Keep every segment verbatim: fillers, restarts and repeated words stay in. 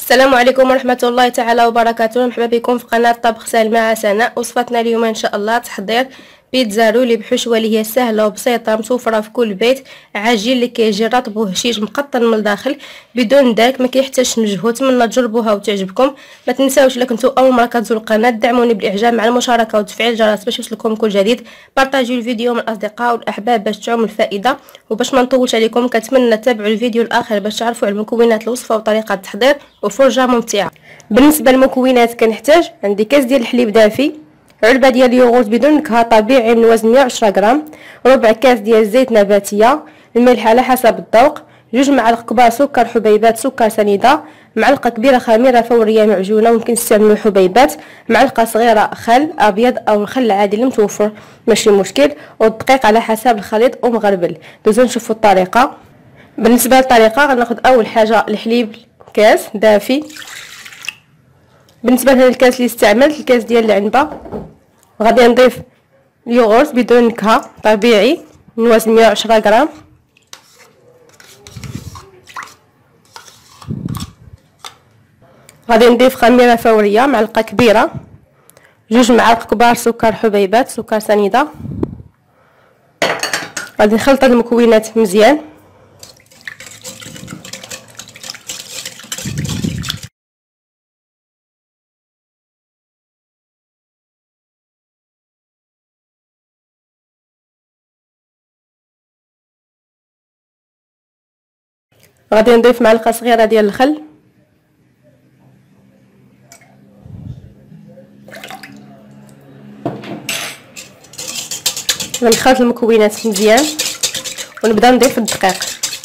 السلام عليكم ورحمة الله تعالى وبركاته. مرحبا بكم في قناة طبخ سهل مع سناء. وصفتنا اليوم ان شاء الله تحضير بيتزا رولي بحشوه اللي هي سهله وبسيطه متوفره في كل بيت. عجين اللي كيجي رطب وهشيش مقطن من الداخل بدون داك، ما كيحتاجش مجهود. نتمنى تجربوها وتعجبكم. ما تنساوش الا كنتو اول مره كتزوروا القناه دعموني بالاعجاب مع المشاركه وتفعيل الجرس باش يوصلكم كل جديد. بارطاجيو الفيديو مع الاصدقاء والاحباب باش تعم الفائده. وباش ما نطولش عليكم كنتمنى تتابعوا الفيديو الاخر باش تعرفوا على مكونات الوصفه وطريقه التحضير وفرجه ممتعه. بالنسبه للمكونات كنحتاج عندي كاس ديال الحليب دافي، علبه ديال اليوغورت بدون نكهه طبيعي من وزن مية وعشرة غرام، ربع كاس ديال الزيت نباتيه، الملح على حسب الذوق، جوج معالق كبار سكر حبيبات سكر سنيده، معلقه كبيره خميره فوريه معجونه ممكن تستعملوا حبيبات، معلقه صغيره خل ابيض او الخل العادي المتوفر ماشي مشكل، والدقيق على حسب الخليط ومغربل. دوزو نشوفوا الطريقه. بالنسبه للطريقه غناخذ اول حاجه الحليب كاس دافي. بالنسبه لهذا الكاس اللي استعملت الكاس ديال العنبه، غادي نضيف اليوغورت بدون نكهه طبيعي من وزن مية وعشرة غرام، غادي نضيف خميره فوريه معلقه كبيره، جوج معالق كبار سكر حبيبات سكر سنيده. غادي نخلط المكونات مزيان. غادي نضيف معلقه صغيره ديال الخل، غنخلط المكونات مزيان ونبدا نضيف الدقيق.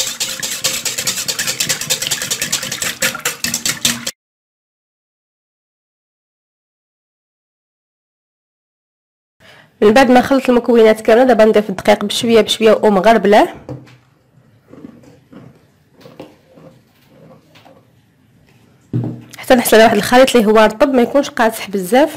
من بعد ما خلط المكونات كامله دابا نضيف الدقيق بشويه بشويه ومغربله حتى نحصل على واحد الخليط اللي هو رطب ما يكونش قاصح بزاف.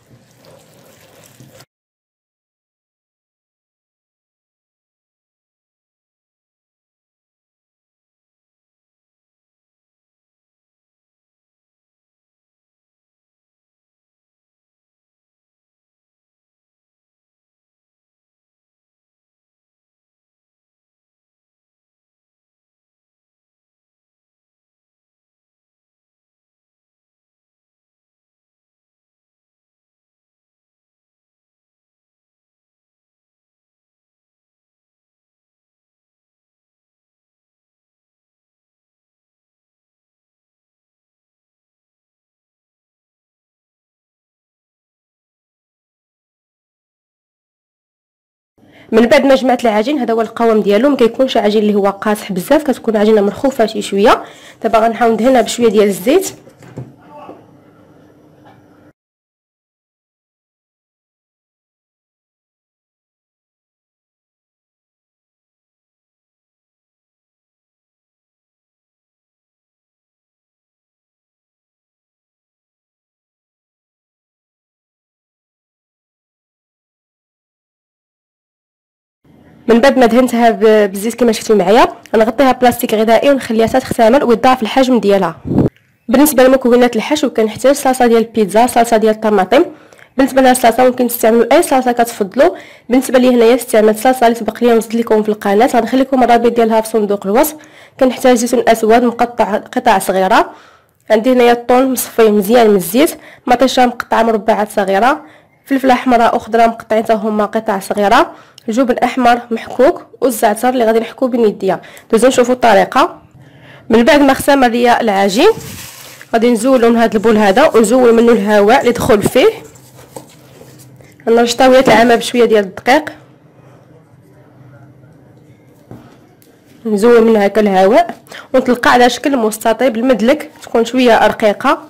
من بعد ما جمعت العجين هذا هو القوام ديالو، ما كيكونش عجين اللي هو قاصح بزاف، كتكون عجينه مرخوفه شي شويه. دابا غنحاول ندهنها بشويه ديال الزيت. من بعد ما دهنتها بالزيت كما شفتوا معايا غنغطيها بلاستيك غذائي ونخليها حتى تختمر ويضاعف الحجم ديالها. بالنسبه لمكونات الحشو كنحتاج صلصه ديال البيتزا، صلصه ديال الطماطم. بالنسبه للصلصه ممكن تستعملوا اي صلصه كتفضلوا. بالنسبه لي هنايا استعملت صلصه اللي سبق لي ونزلت لكم في القناه، غنخلي لكم الرابط ديالها في صندوق الوصف. كنحتاج زيتون اسود مقطع قطع صغيره، عندي هنايا الطون مصفي مزيان من الزيت، مطيشه مقطعه مربعات صغيره، فلفله حمراء وخضراء مقطعين حتى هما قطع صغيره، جبن احمر محكوك والزعتر اللي غادي نحكو باليديه. دوزو نشوفوا الطريقه. من بعد ما اختمر ليا العجين غادي نزولو من هذا البول هذا ونزول منه الهواء اللي دخل فيه. نرش طاويه العامه بشويه ديال الدقيق، نزول منها هكا الهواء ونطلقها على شكل مستطيل بالمدلك، تكون شويه رقيقه.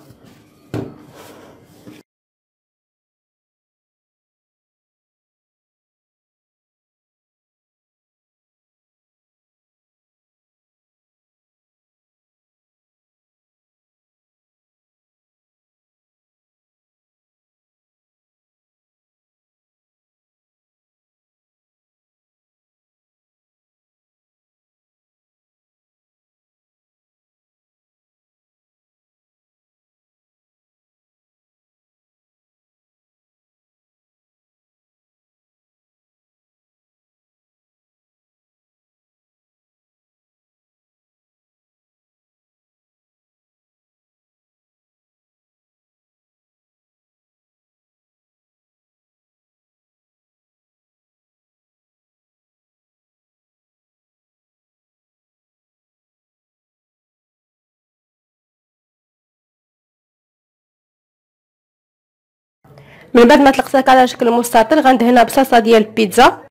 من بعد ما طلقتها على شكل مستطيل غندهنها بصلصه ديال البيتزا.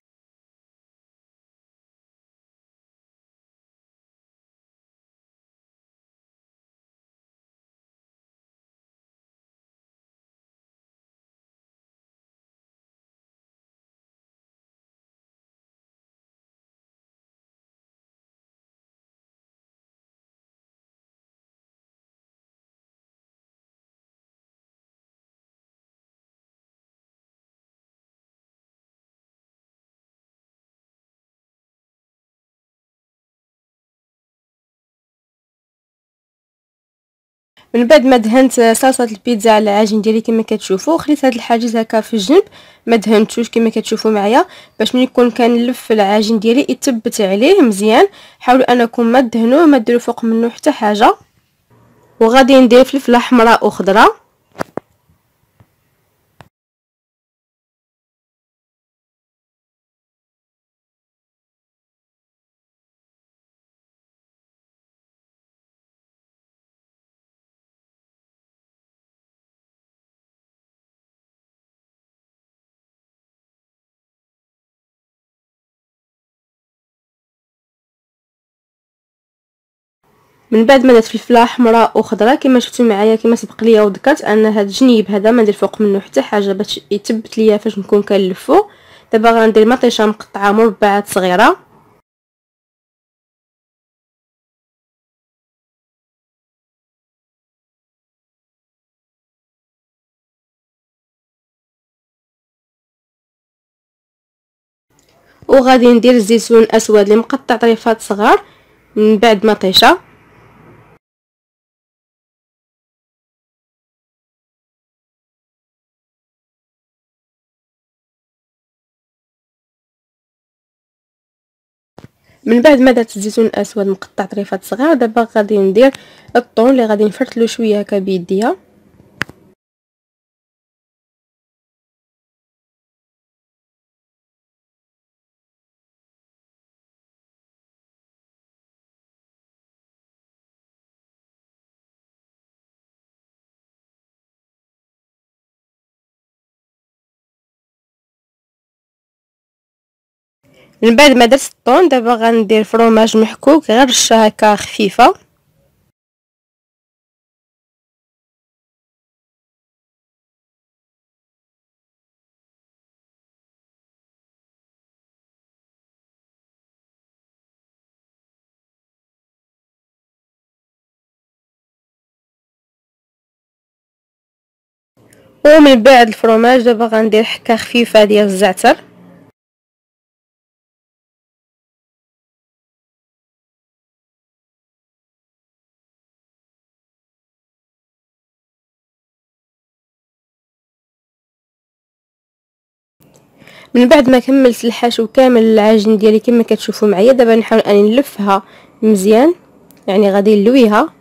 من بعد ما دهنت صلصه البيتزا على العجين ديالي كما كتشوفوا، خليت هذا الحاجز هكا في الجنب ما دهنتوش كما كتشوفوا معايا، باش ملي يكون كنلف العجين ديالي يثبت عليه مزيان. حاولوا انكم ما تدهنوه ما ديروا فوق منه حتى حاجه. وغادي ندير فلفله حمراء وخضراء، من بعد ما درت فلفله حمراء وخضراء كما شفتوا معايا كما سبق ليا وذكرت ان هذا الجنيب هذا ما ندير فوق منه حتى حاجه باش يثبت ليا فاش نكون كنلفو. دابا غندير مطيشه مقطعه مربعات صغيره، وغادي ندير الزيتون اسود اللي مقطع طريفات صغار من بعد مطيشه. من بعد ما درت الزيتون الاسود مقطع طريفات صغار، دابا غادي ندير الطون اللي غادي نفرتلو شويه هكا بيديا. من بعد ما درت الطون دابا غندير فروماج محكوك غير رشه هكا خفيفه. ومن بعد الفرماج دابا غندير حكه خفيفه ديال الزعتر. من بعد ما كملت الحشو كامل العجين ديالي كما كتشوفوا معايا، دابا نحاول اني نلفها مزيان، يعني غادي نلويها.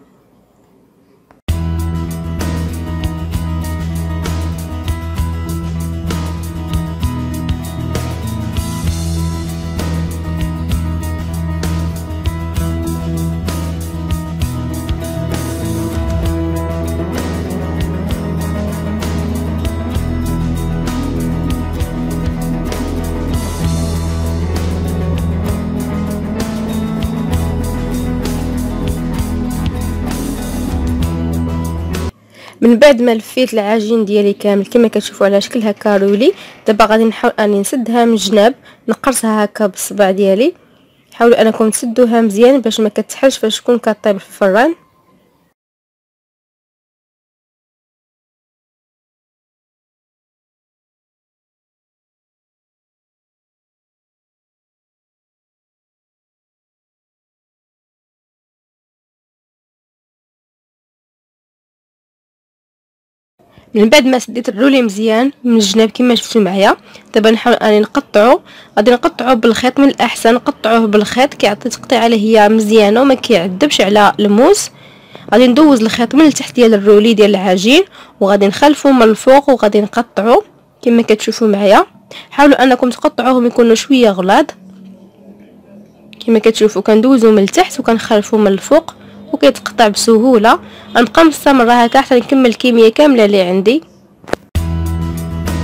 من بعد ما لفيت العجين ديالي كامل كما كتشوفوا على شكل هكا رولي، دابا غادي نحاول اني نسدها من الجناب، نقرصها هكا بالصبع ديالي. حاولوا انكم تسدوها مزيان باش ما كتحلش فاش تكون كطيب في الفران. من بعد ما سديت الرولي مزيان من الجناب كما شفتوا معايا، دابا نحاول اني نقطعو. غادي نقطعو بالخيط، من الاحسن نقطعوه بالخيط كيعطي تقطيعه اللي هي مزيانه وما كيعذبش على الموس. غادي ندوز الخيط من التحت ديال الرولي ديال العجين وغادي نخلفو من الفوق وغادي نقطعو كما كتشوفوا معايا. حاولوا انكم تقطعوهم يكونوا شويه غلاظ كما كتشوفوا، كندوزو من التحت وكنخلفو من الفوق وكيتقطع بسهوله. غنبقى مستمره هكا حتى نكمل الكميه كامله اللي عندي.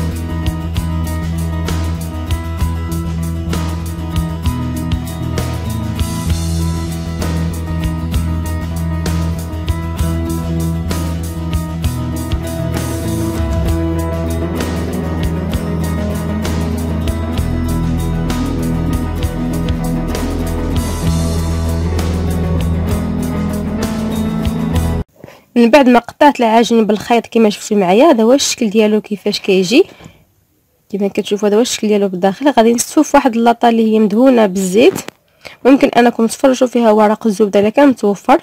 من بعد ما قطعت العجين بالخيط كما شفتوا معايا، هذا هو الشكل ديالو كيفاش كيجي. كما كتشوفوا هذا هو الشكل ديالو بالداخل. غادي نستفوا في واحد اللاطه اللي هي مدهونه بالزيت، ممكن انكم تفرشوا فيها ورق الزبده الا كان متوفر.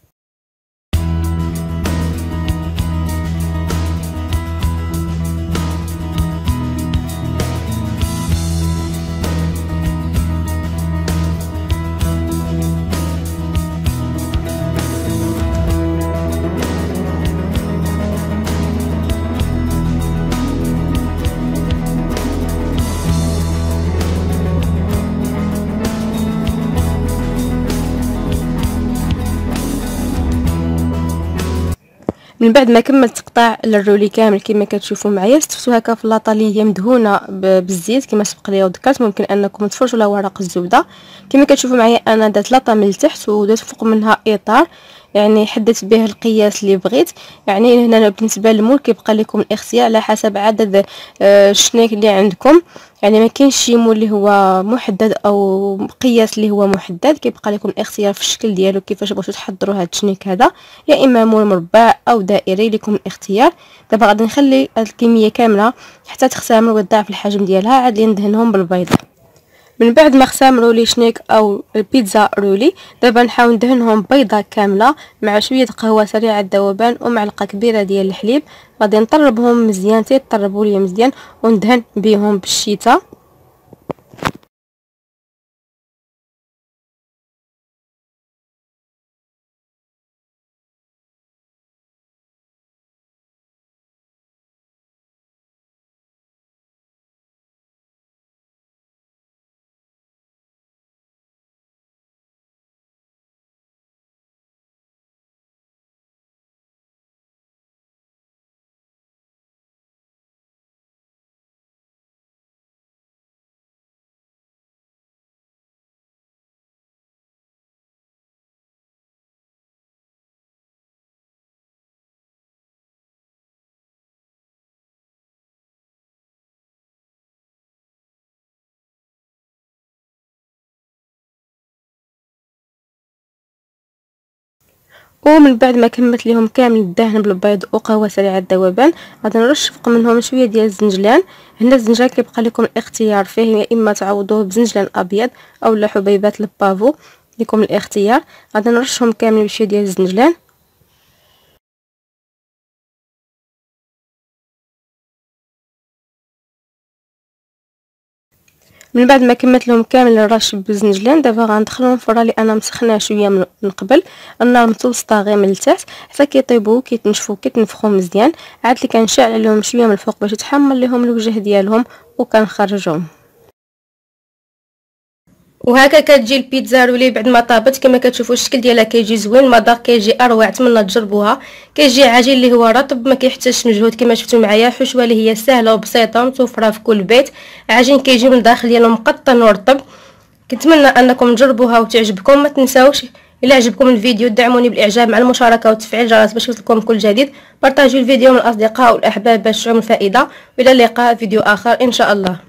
من بعد ما كملت تقطاع الرولي كامل كما كتشوفوا معايا، استفتو هكا في لاطه اللي هي مدهونه بالزيت كما سبق ليا وذكرت. ممكن انكم تفرشوا لها ورق الزبده. كما كتشوفوا معايا انا درت لاطه من التحت ودرت فوق منها اطار، يعني حددت به القياس اللي بغيت. يعني هنا بالنسبه للمول كيبقى لكم الاختيار على حسب عدد الشنيك اللي عندكم. يعني ما كاينش شي مول اللي هو محدد او قياس اللي هو محدد، كيبقى لكم الاختيار في الشكل ديالو كيفاش بغيتو تحضروا هذا الشنيك هذا، يا اما مول مربع او دائري لكم الاختيار. دابا غادي نخلي الكميه كامله حتى تختمر وتضاعف الحجم ديالها، عاد ندهنهم بالبيض. من بعد ما خسامروا لي شنيك او البيتزا رولي، دابا نحاول ندهنهم بيضه كامله مع شويه قهوه سريعه الذوبان ومعلقه كبيره ديال الحليب. غادي نطربهم مزيان تيطربوا لي مزيان وندهن بهم بالشيته. ومن بعد ما كملت لهم كامل الدهن بالبيض وقهوه سريعه الذوبان، غادي نرش فوق منهم شويه ديال الزنجلان. هنا الزنجلان كيبقى لكم الاختيار فيه، يا اما تعوضوه بزنجلان ابيض او لا حبيبات البافو لكم الاختيار. غادي نرشهم كامل بشويه ديال الزنجلان. من بعد ما كملت لهم كامل الرش بالزنجلان، دابا غندخلهم الفران اللي انا مسخناه شويه من قبل، النار متوسطه غير من التحت حتى كيطيبوا كيتنشفوا كيتنفخوا مزيان. عاد اللي كنشعل عليهم شويه من الفوق باش يتحمر لهم الوجه ديالهم وكنخرجهم. وهكا كتجي البيتزا رولي بعد ما طابت. كما كتشوفوا الشكل ديالها كيجي زوين، المذاق كيجي اروع، نتمنى تجربوها. كيجي عجين اللي هو رطب ما كيحتاجش مجهود كما شفتوا معايا. حشوه اللي هي سهله وبسيطه متوفره في كل بيت. عجين كيجي من الداخل ديالو مقطن ورطب. كنتمنى انكم تجربوها وتعجبكم. ما تنساوش الا عجبكم الفيديو دعموني بالاعجاب مع المشاركه وتفعيل الجرس باش يوصلكم كل جديد. بارطاجيو الفيديو مع الاصدقاء والاحباب باش تعم الفائده. والى اللقاء فيديو اخر ان شاء الله.